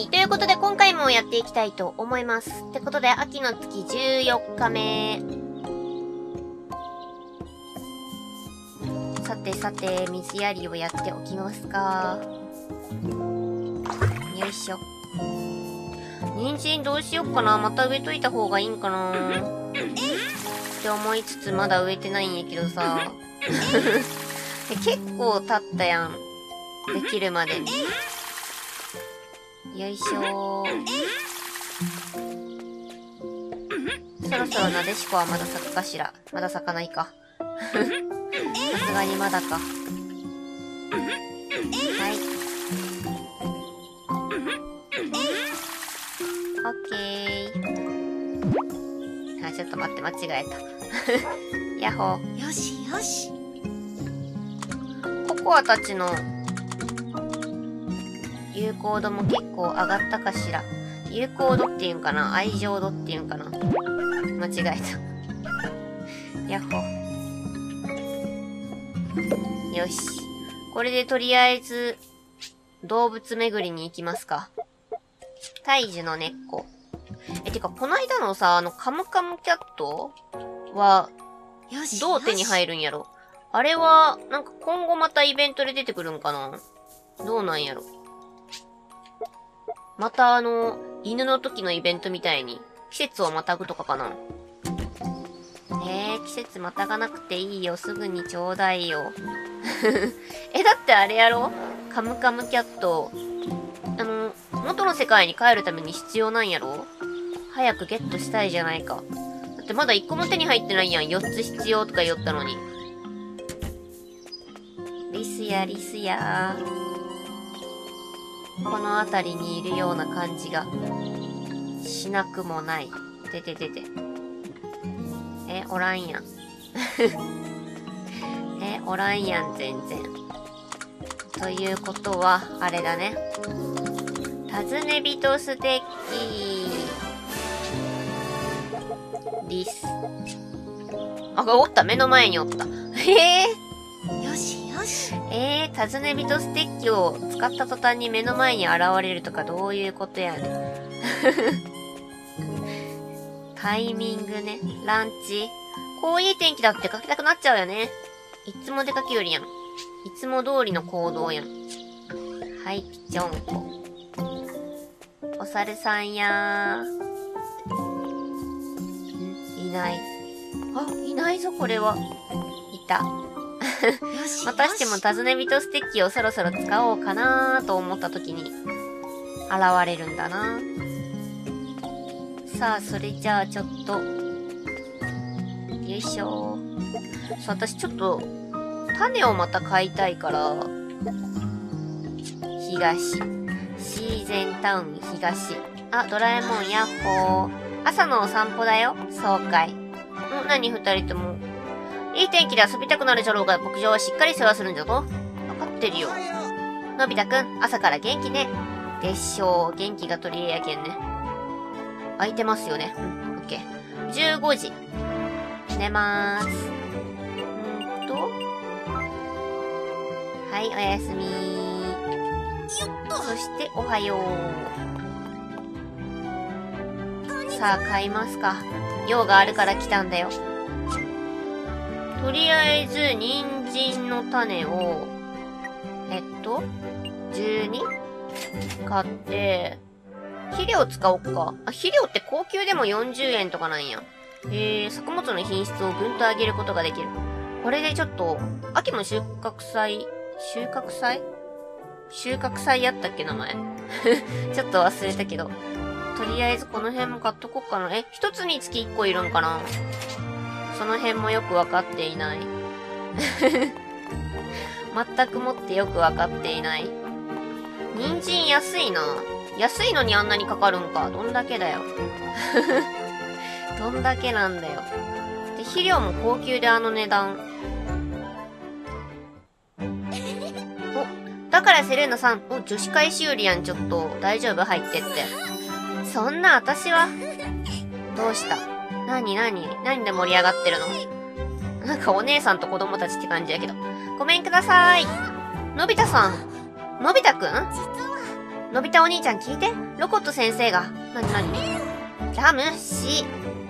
い。ということで、今回もやっていきたいと思います。ってことで、秋の月14日目。さてさて、水やりをやっておきますか。よいしょ。人参どうしよっかな。また植えといた方がいいんかなって思いつつ、まだ植えてないんやけどさ。結構経ったやん。できるまで。よいしょー。そろそろなでしこはまだ咲くかしら。まだ咲かないか。さすがにまだか。はい。オッケー。あ、ちょっと待って、間違えた。ヤッホー。 よしよし。 ココアたちの有効度も結構上がったかしら。有効度っていうんかな、愛情度っていうんかな。間違えた。ヤッホー。よし。これでとりあえず、動物巡りに行きますか。大樹の根っこ。てか、この間のさ、カムカムキャットは、どう手に入るんやろ。あれは、なんか今後またイベントで出てくるんかな。どうなんやろ。また犬の時のイベントみたいに、季節をまたぐとかかな。季節またがなくていいよ。すぐにちょうだいよ。だってあれやろ？カムカムキャット、元の世界に帰るために必要なんやろ？早くゲットしたいじゃないか。だってまだ1個も手に入ってないやん。4つ必要とか言ったのに。リスやリスやこの辺りにいるような感じがしなくもない。てててて。おらんやん。おらんやん、全然。ということは、あれだね。尋ね人ステッキリス。あ、おった、目の前におった。よしよし。 尋ね人ステッキを使った途端に目の前に現れるとかどういうことやねん。タイミングね。ランチ。こういい天気だって出かけたくなっちゃうよね。いつも出かけよりやん。いつも通りの行動やん。はい、ピチョンコ。お猿さんやー。いない。あ、いないぞ、これは。いた。またしても尋ね人ステッキをそろそろ使おうかなーと思った時に、現れるんだな。さあ、それじゃあちょっと、よいしょー。さあ、私ちょっと、種をまた買いたいから、東。シーゼンタウン東。あ、ドラえもんヤッホー。朝のお散歩だよ。そうかい。何二人とも。いい天気で遊びたくなるじゃろうが、牧場はしっかり世話するんじゃぞ。わかってるよ。のび太くん、朝から元気ね。でしょう。元気が取り柄やけんね。空いてますよね。オッケー。15時。寝まーす。はい、おやすみー。そして、おはよう。さあ、買いますか。用があるから来たんだよ。とりあえず、人参の種を、12? 買って、肥料使おっか。あ、肥料って高級でも40円とかなんや。作物の品質をぐんと上げることができる。これでちょっと、秋も収穫祭やったっけ名前。ちょっと忘れたけど。とりあえずこの辺も買っとこっかな。一つにつき1個いるんかな。その辺もよくわかっていない。全くもってよくわかっていない。人参安いな。安いのにあんなにかかるんか。どんだけだよ。どんだけなんだよ。で、肥料も高級であの値段。だからセレーナさん、女子会しおりやん、ちょっと。大丈夫？入ってって。そんな、私は。どうした？何で盛り上がってるの？なんかお姉さんと子供たちって感じやけど。ごめんください。のび太さん。のび太くん？ のび太お兄ちゃん聞いて。ロコット先生が。なにラムシ。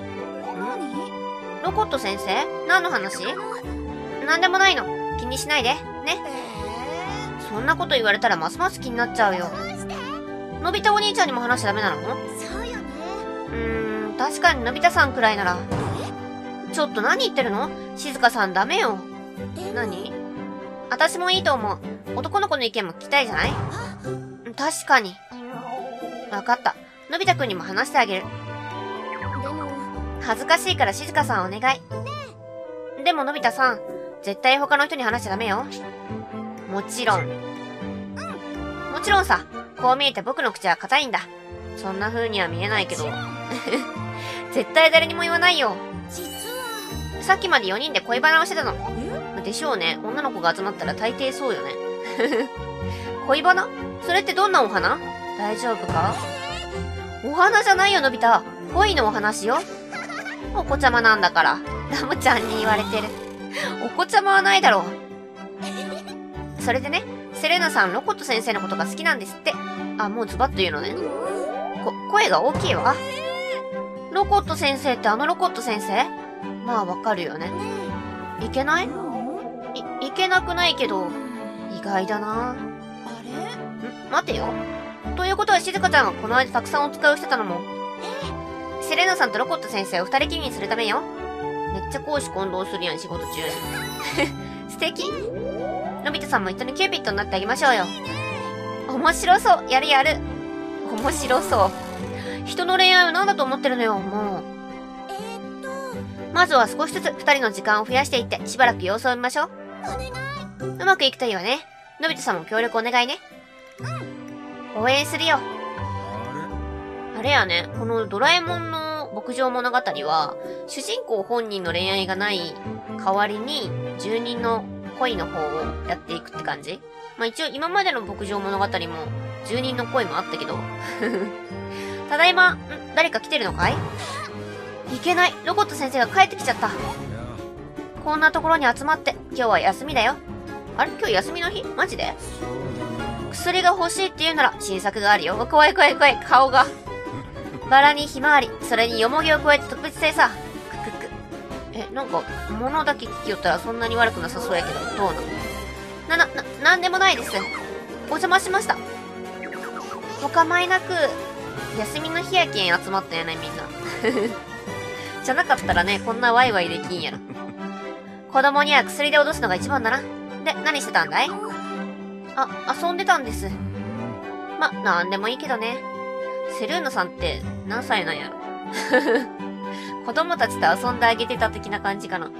ロコット先生？何の話？なんでもないの。気にしないで。ね。そんなこと言われたらますます気になっちゃうよ。のび太お兄ちゃんにも話しちゃダメなの？ そうよね。 確かにのび太さんくらいなら。ちょっと何言ってるの？静香さんダメよ。何？私もいいと思う。男の子の意見も聞きたいじゃない？確かに。わかった。のび太くんにも話してあげる。 でも、 恥ずかしいから静香さんお願い。でものび太さん、絶対他の人に話しちゃダメよ。もちろん。もちろんさ。こう見えて僕の口は硬いんだ。そんな風には見えないけど。絶対誰にも言わないよ。 実は。 さっきまで4人で恋バナをしてたの。でしょうね。女の子が集まったら大抵そうよね。恋バナ？それってどんなお花？大丈夫か？お花じゃないよ、のび太。恋のお話よ。お子ちゃまなんだから。ラムちゃんに言われてる。お子ちゃまはないだろう。それでね、セレナさん、ロコット先生のことが好きなんですって。あ、もうズバッと言うのね。声が大きいわ。ロコット先生ってあのロコット先生？まあわかるよね。いけない？いけなくないけど、意外だな。 あれ？ 待てよ。ということは静香ちゃんがこの間たくさんお使いをしてたのも、セレナさんとロコット先生を二人きりにするためよ。めっちゃ公私混同するやん、仕事中に。素敵。のび太さんも一緒にキューピッドになってあげましょうよ。面白そう。やるやる。面白そう。人の恋愛を何だと思ってるのよ、もう。まずは少しずつ二人の時間を増やしていって、しばらく様子を見ましょう。うまくいくといいわね。のび太さんも協力お願いね。応援するよ。あれやね、このドラえもんの牧場物語は、主人公本人の恋愛がない代わりに、住人の恋の方をやっていくって感じ？まあ一応今までの牧場物語も、住人の恋もあったけど。ただいま、誰か来てるのかい？いけない。ロボット先生が帰ってきちゃった。こんなところに集まって、今日は休みだよ。あれ？今日休みの日？マジで？薬が欲しいって言うなら新作があるよ。怖い怖い怖い。顔が。バラにひまわり、それによもぎを加えて特別製さ。ククク。なんか、物だけ聞きよったらそんなに悪くなさそうやけど、どうなの？なんでもないです。お邪魔しました。お構いなく、休みの日やけん集まったよね、みんな。じゃなかったらね、こんなワイワイできんやろ。子供には薬で脅すのが一番だな。で、何してたんだい？遊んでたんです。ま、なんでもいいけどね。セルーナさんって何歳なんやろ。子供たちと遊んであげてた的な感じかな。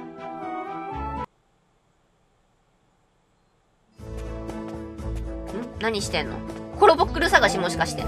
何してんの？コロボックル探しもしかして。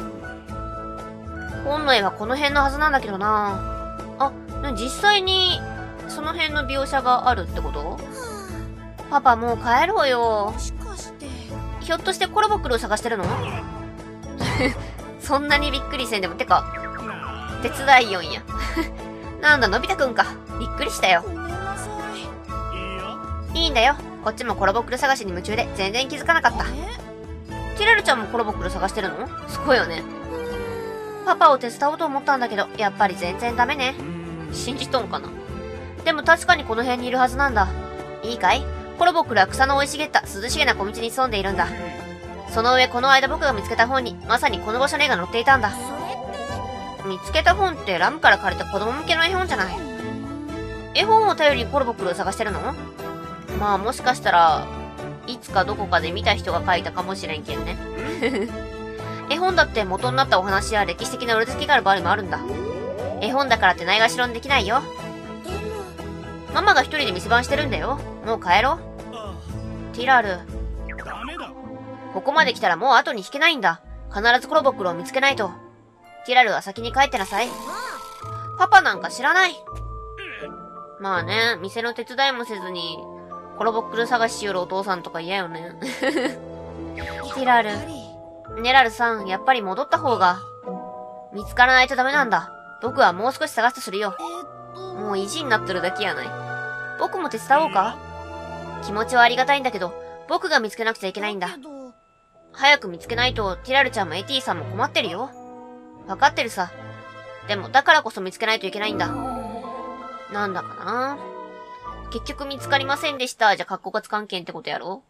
本来はこの辺のはずなんだけどな。実際にその辺の描写があるってこと？パパもう帰ろうよ。 もしかして。 ひょっとしてコロボックルを探してるの？そんなにびっくりせんでも、てか、手伝いよんや。なんだ、のび太くんか。びっくりしたよ。 ごめんなさい。 いいんだよ。こっちもコロボックル探しに夢中で全然気づかなかった。ティラルちゃんもコロボックル探してるの？すごいよね。パパを手伝おうと思ったんだけど、やっぱり全然ダメね。信じとんかな。でも確かにこの辺にいるはずなんだ。いいかい？コロボックルは草の生い茂った涼しげな小道に潜んでいるんだ。その上、この間僕が見つけた本に、まさにこの場所の絵が載っていたんだ。見つけた本ってラムから借りた子供向けの絵本じゃない。絵本を頼りにコロボックルを探してるの？まあもしかしたら、いつかどこかで見た人が書いたかもしれんけんね。絵本だって元になったお話や歴史的な裏付けがある場合もあるんだ。絵本だからってないがしろにできないよ。ママが一人で店番してるんだよ。もう帰ろう。ティラル。ここまで来たらもう後に引けないんだ。必ずコロボックルを見つけないと。ティラルは先に帰ってなさい。パパなんか知らない。まあね、店の手伝いもせずに、コロボックル探ししよるお父さんとか嫌よね。ティラル。ネラルさん、やっぱり戻った方が。見つからないとダメなんだ。僕はもう少し探すとするよ。もう意地になってるだけやない。僕も手伝おうか？気持ちはありがたいんだけど、僕が見つけなくちゃいけないんだ。 早く見つけないとティラルちゃんもエティさんも困ってるよ。わかってるさ。でもだからこそ見つけないといけないんだ。なんだかな。結局見つかりませんでした。じゃ、格好がつかんけんってことやろ。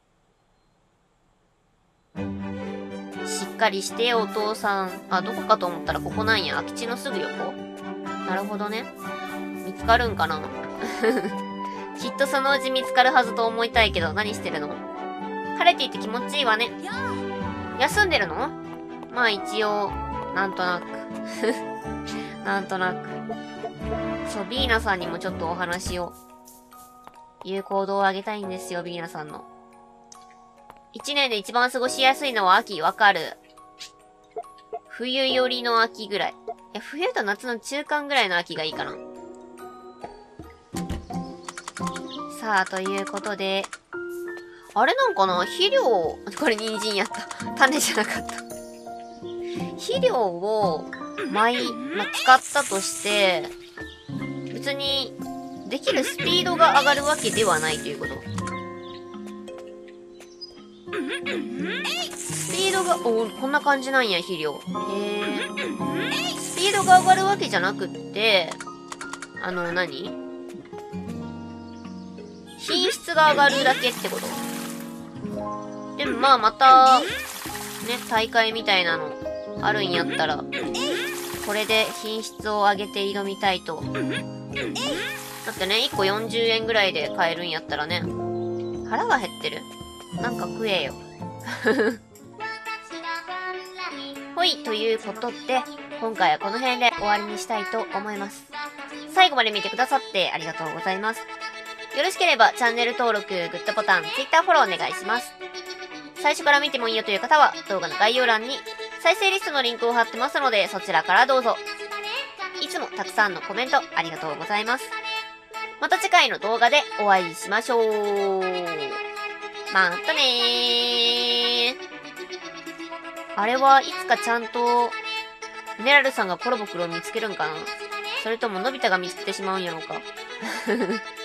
しっかりしてよ、お父さん。あ、どこかと思ったらここなんや。空き地のすぐ横。なるほどね。見つかるんかなきっとそのうち見つかるはずと思いたいけど、何してるの？晴れていて気持ちいいわね。休んでるの？まあ一応、なんとなく。なんとなく。そう、ビーナさんにもちょっとお話を、言う行動をあげたいんですよ、ビーナさんの。一年で一番過ごしやすいのは秋、わかる。冬寄りの秋ぐらい。いや、冬と夏の中間ぐらいの秋がいいかな。さあ、ということで、あれなんかな？肥料、これ人参やった。種じゃなかった。肥料を、使ったとして、別に、できるスピードが上がるわけではないということ。スピードが、こんな感じなんや、肥料。スピードが上がるわけじゃなくって、品質が上がるだけってこと？でもまあまた、ね、大会みたいなのあるんやったら、これで品質を上げて挑みたいと。だってね、1個40円ぐらいで買えるんやったらね。腹が減ってる？なんか食えよ。ほい、ということで、今回はこの辺で終わりにしたいと思います。最後まで見てくださってありがとうございます。よろしければチャンネル登録、グッドボタン、Twitter フォローお願いします。最初から見てもいいよという方は動画の概要欄に再生リストのリンクを貼ってますのでそちらからどうぞ。いつもたくさんのコメントありがとうございます。また次回の動画でお会いしましょう。またねー。あれはいつかちゃんとミネラルさんがコロボクロを見つけるんかな？それとものび太が見つけてしまうんやろうか。